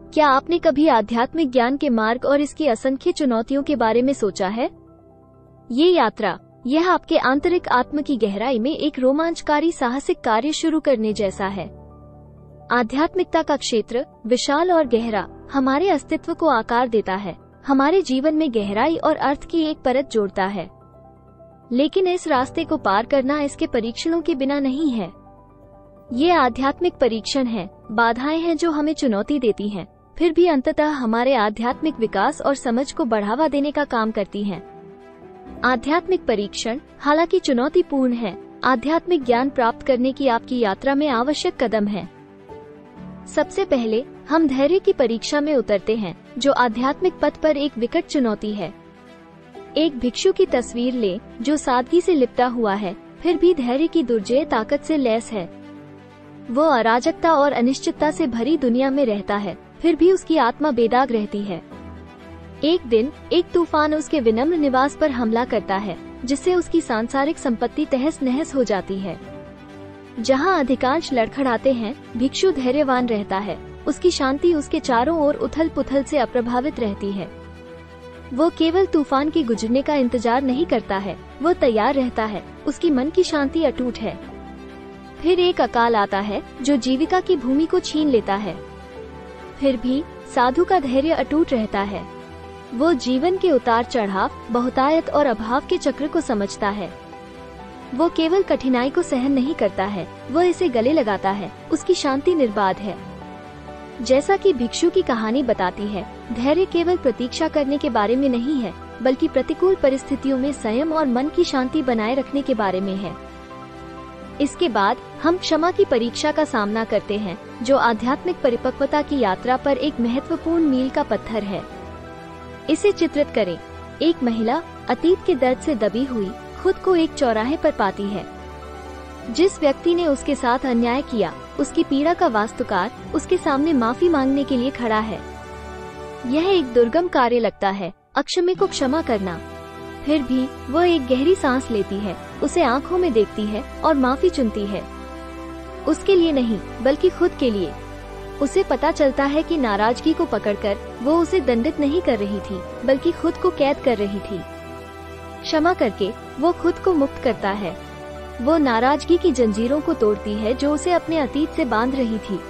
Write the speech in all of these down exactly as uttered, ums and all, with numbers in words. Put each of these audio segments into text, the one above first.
क्या आपने कभी आध्यात्मिक ज्ञान के मार्ग और इसकी असंख्य चुनौतियों के बारे में सोचा है? ये यात्रा, यह आपके आंतरिक आत्म की गहराई में एक रोमांचकारी साहसिक कार्य शुरू करने जैसा है। आध्यात्मिकता का क्षेत्र विशाल और गहरा हमारे अस्तित्व को आकार देता है, हमारे जीवन में गहराई और अर्थ की एक परत जोड़ता है। लेकिन इस रास्ते को पार करना इसके परीक्षणों के बिना नहीं है। ये आध्यात्मिक परीक्षण हैं, बाधाएं हैं जो हमें चुनौती देती हैं, फिर भी अंततः हमारे आध्यात्मिक विकास और समझ को बढ़ावा देने का काम करती हैं। आध्यात्मिक परीक्षण हालांकि चुनौतीपूर्ण है, आध्यात्मिक ज्ञान प्राप्त करने की आपकी यात्रा में आवश्यक कदम है। सबसे पहले हम धैर्य की परीक्षा में उतरते हैं, जो आध्यात्मिक पथ पर एक विकट चुनौती है। एक भिक्षु की तस्वीर ले, जो सादगी से लिपटा हुआ है, फिर भी धैर्य की दुर्जेय ताकत से लैस है। वो अराजकता और अनिश्चितता से भरी दुनिया में रहता है, फिर भी उसकी आत्मा बेदाग रहती है। एक दिन एक तूफान उसके विनम्र निवास पर हमला करता है, जिससे उसकी सांसारिक संपत्ति तहस नहस हो जाती है। जहां अधिकांश लड़खड़ाते हैं, भिक्षु धैर्यवान रहता है। उसकी शांति उसके चारों ओर उथल पुथल से अप्रभावित रहती है। वो केवल तूफान के गुजरने का इंतजार नहीं करता है, वो तैयार रहता है। उसकी मन की शांति अटूट है। फिर एक अकाल आता है जो जीविका की भूमि को छीन लेता है। फिर भी साधु का धैर्य अटूट रहता है। वो जीवन के उतार चढ़ाव, बहुतायत और अभाव के चक्र को समझता है। वो केवल कठिनाई को सहन नहीं करता है, वो इसे गले लगाता है। उसकी शांति निर्बाध है। जैसा कि भिक्षु की कहानी बताती है, धैर्य केवल प्रतीक्षा करने के बारे में नहीं है, बल्कि प्रतिकूल परिस्थितियों में संयम और मन की शांति बनाए रखने के बारे में है। इसके बाद हम क्षमा की परीक्षा का सामना करते हैं, जो आध्यात्मिक परिपक्वता की यात्रा पर एक महत्वपूर्ण मील का पत्थर है। इसे चित्रित करें। एक महिला अतीत के दर्द से दबी हुई खुद को एक चौराहे पर पाती है। जिस व्यक्ति ने उसके साथ अन्याय किया, उसकी पीड़ा का वास्तुकार उसके सामने माफी मांगने के लिए खड़ा है। यह एक दुर्गम कार्य लगता है, अक्षम्य को क्षमा करना। फिर भी वह एक गहरी सांस लेती है, उसे आंखों में देखती है और माफी चुनती है। उसके लिए नहीं, बल्कि खुद के लिए। उसे पता चलता है कि नाराजगी को पकड़कर वो उसे दंडित नहीं कर रही थी, बल्कि खुद को कैद कर रही थी। क्षमा करके वो खुद को मुक्त करता है। वो नाराजगी की जंजीरों को तोड़ती है जो उसे अपने अतीत से बांध रही थी।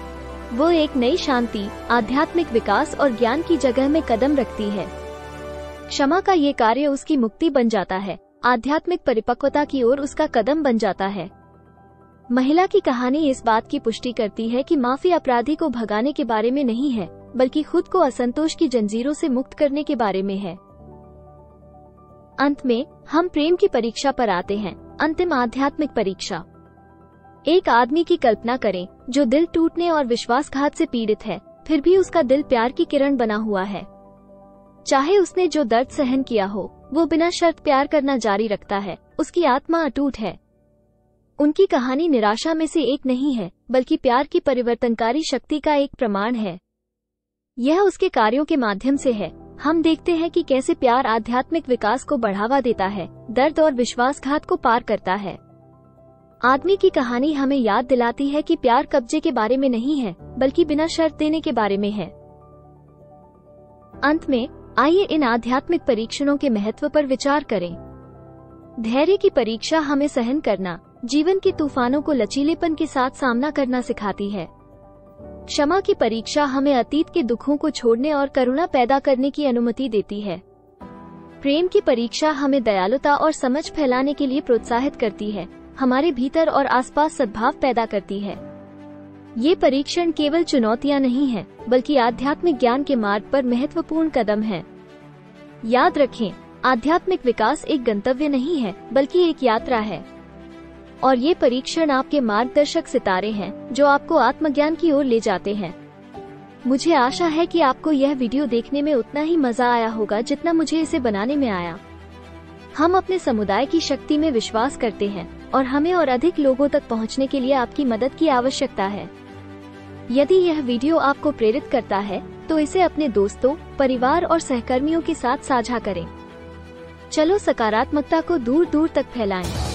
वो एक नई शांति, आध्यात्मिक विकास और ज्ञान की जगह में कदम रखती है। क्षमा का ये कार्य उसकी मुक्ति बन जाता है, आध्यात्मिक परिपक्वता की ओर उसका कदम बन जाता है। महिला की कहानी इस बात की पुष्टि करती है कि माफी अपराधी को भगाने के बारे में नहीं है, बल्कि खुद को असंतोष की जंजीरों से मुक्त करने के बारे में है। अंत में हम प्रेम की परीक्षा पर आते हैं, अंतिम आध्यात्मिक परीक्षा। एक आदमी की कल्पना करें जो दिल टूटने और विश्वासघात से पीड़ित है, फिर भी उसका दिल प्यार की किरण बना हुआ है। चाहे उसने जो दर्द सहन किया हो, वो बिना शर्त प्यार करना जारी रखता है। उसकी आत्मा अटूट है। उनकी कहानी निराशा में से एक नहीं है, बल्कि प्यार की परिवर्तनकारी शक्ति का एक प्रमाण है। यह उसके कार्यों के माध्यम से है। हम देखते हैं कि कैसे प्यार आध्यात्मिक विकास को बढ़ावा देता है, दर्द और विश्वासघात को पार करता है। आदमी की कहानी हमें याद दिलाती है कि प्यार कब्जे के बारे में नहीं है, बल्कि बिना शर्त देने के बारे में है। अंत में आइए इन आध्यात्मिक परीक्षणों के महत्व पर विचार करें। धैर्य की परीक्षा हमें सहन करना, जीवन के तूफानों को लचीलेपन के साथ सामना करना सिखाती है। क्षमा की परीक्षा हमें अतीत के दुखों को छोड़ने और करुणा पैदा करने की अनुमति देती है। प्रेम की परीक्षा हमें दयालुता और समझ फैलाने के लिए प्रोत्साहित करती है, हमारे भीतर और आसपास सद्भाव पैदा करती है। ये परीक्षण केवल चुनौतियां नहीं हैं, बल्कि आध्यात्मिक ज्ञान के मार्ग पर महत्वपूर्ण कदम हैं। याद रखें, आध्यात्मिक विकास एक गंतव्य नहीं है, बल्कि एक यात्रा है। और ये परीक्षण आपके मार्गदर्शक सितारे हैं, जो आपको आत्मज्ञान की ओर ले जाते हैं। मुझे आशा है कि आपको यह वीडियो देखने में उतना ही मजा आया होगा जितना मुझे इसे बनाने में आया। हम अपने समुदाय की शक्ति में विश्वास करते हैं और हमें और अधिक लोगों तक पहुंचने के लिए आपकी मदद की आवश्यकता है। यदि यह वीडियो आपको प्रेरित करता है, तो इसे अपने दोस्तों, परिवार और सहकर्मियों के साथ साझा करें। चलो सकारात्मकता को दूर दूर तक फैलाएं।